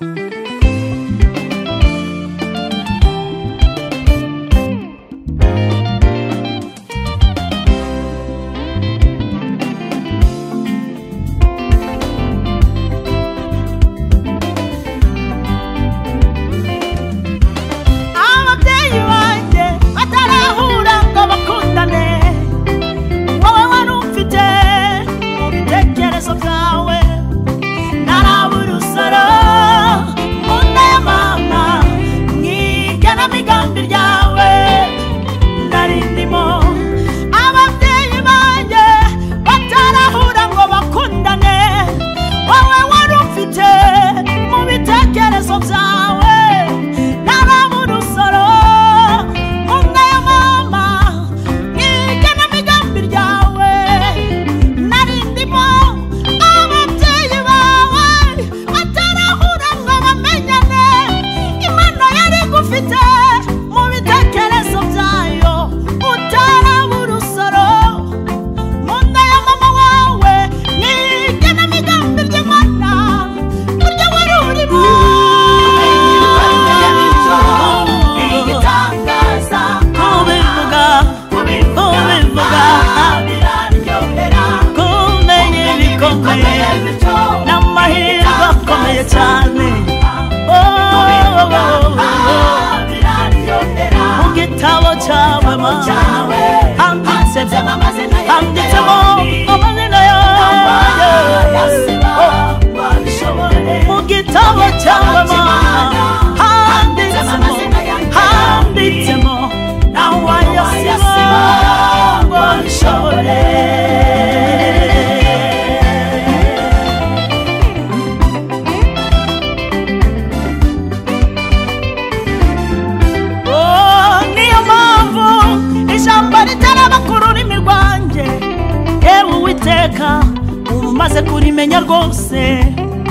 umaze kurimenya rwose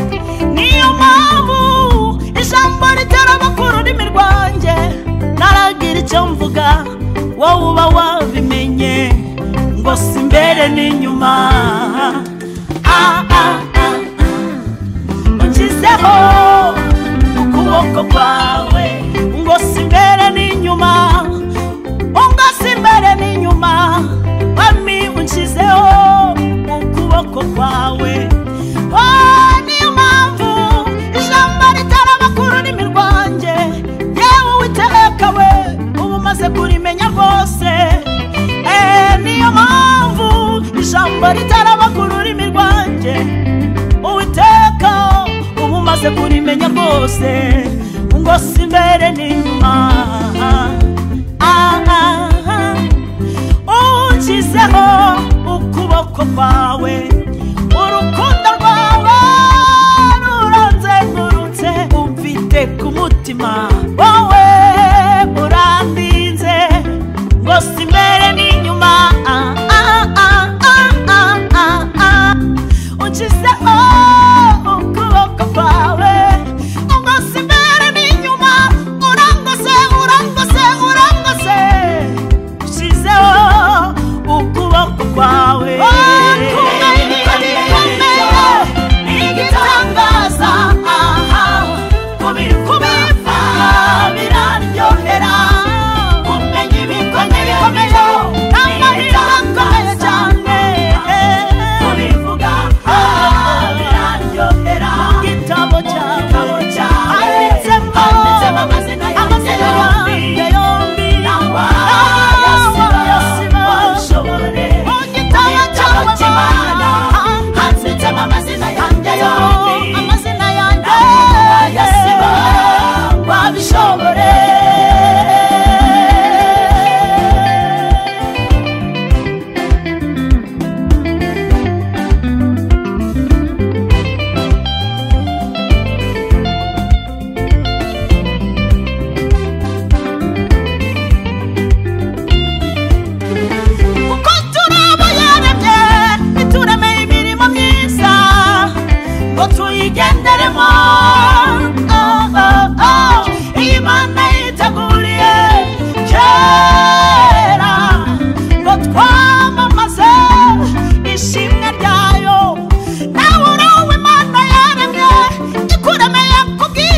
niyo mpamvu ijambo ritera bakuru ururimi rwanjye naragira icyo mvuga wowe uba wabimenye ngo si imbere n'inyuma unshyizeho ukuboko kwawe ngo si imbere n'inyuma ngo si imbere n'inyuma wami unshyizeho ukuboko kwawe niyo mpamvu ijambo ritera bakuru ururimi rwanjye yewe Uwiteka we uba umaze kurimenya rwose niyo mpamvu ijambo ritera bakuru ururimi rwanjye Uwiteka uba umaze kurimenya rwose ngo si imbere n'inyuma unshyizeho ukuboko kwawe urukundo rwawe ruranzengurutse umfite ku mutima wowe urandinze ngo si imbere n'inyuma unshyizeho ukuboko kwawe ngo si imbere n'inyuma urangose urangose urangose unshyizeho ukuboko kwawe igitangaza kubivuga biraryohera kumenya ibikomeye n'amahirwe akomeye cyane kubivuga biraryohera igitabo cyawe handitsemo amazina yanjye yombi wayasiba wabishobore mu gitabo cy'Imana handitsemo amazina yanjye yombi amazina yanjye wayasiba wabishobore tuyigenderemo Imana yiteguriye kera ngo twamamaze ishimwe ryayo nawe uri Imana yaremye ikuremeye kubwira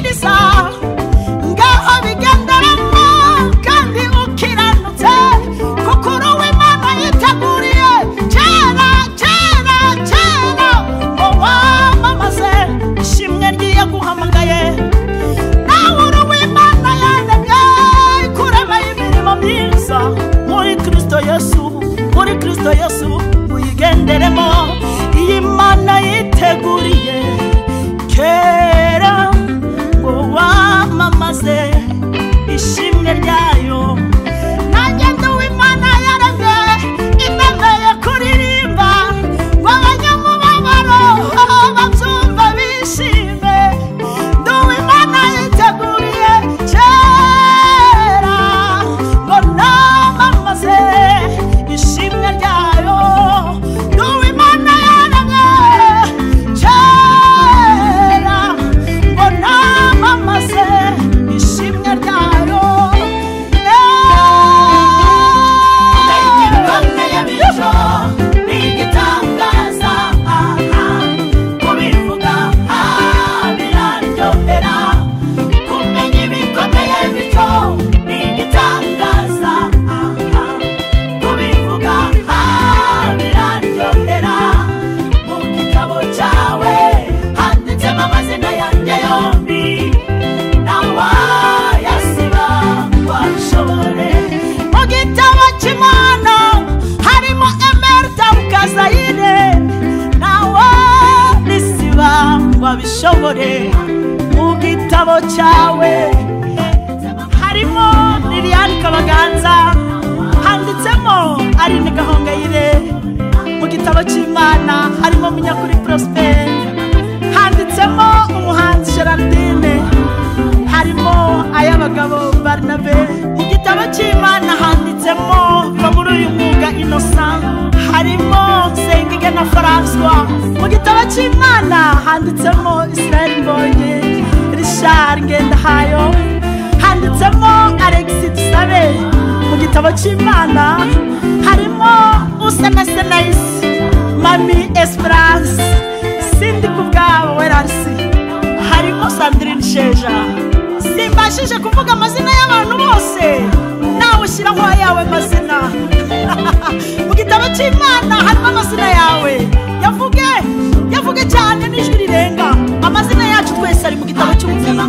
abishobore. Mu gitabo cyawe harimo Liliane Kabaganza, handitsemo Aline Gahongayire. Mu gitabo cy'Imana harimo Munyakuri Prosper, handitsemo umuhanzi Gerardine, harimo ay'abagabo Barnabe. Mu gitabo cy'Imana handitsemo muri uyu mwuga Innocent, harimo Sengige na François. Mu gitabo cy'Imana handitsemo Israel Mbonye, Richard Ngendahayo, handitsemo Alexis Dusabe. Mu gitabo cy'Imana harimo Usana Senais, Mami Esperance, Cindy Kubwabo Werarsi, harimo Sandrine Sheja. Simbashije kuvuga amazina y'abantu bose, nawe ushyiraho ayawe mazina. Mu gitabo cy'Imana harimo amazina yawe, yavuge cyane n'ijwi rirenga. Amazina yacu twese ari mu gitabo cy'ubuzima.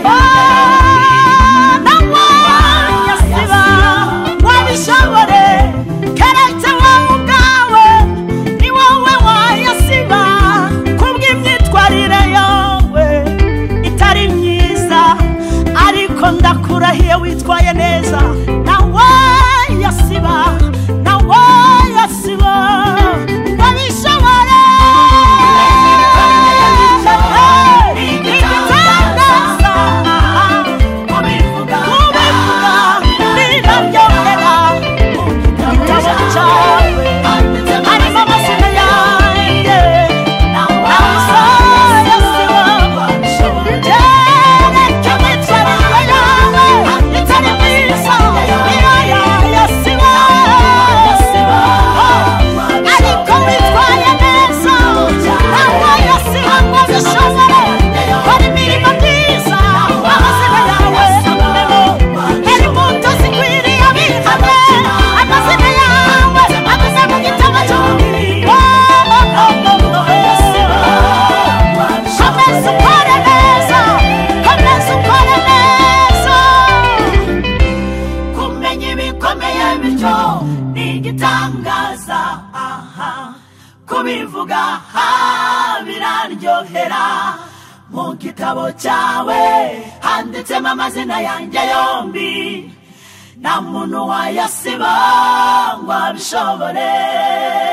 Nawe yasiba wabishobore, keretse wowe ubwawe ni wowe wayasiba, kubw'imyitwarire yawe itari myiza, ariko ndakurahiye witwaye neza. Nawe yasiba, nawe yasiba wabishobore. Kubivuga biraryohera. Mu gitabo cyawe handitsemo amazina yanjye yombi, nta muntu wayasiba ngo abishobore.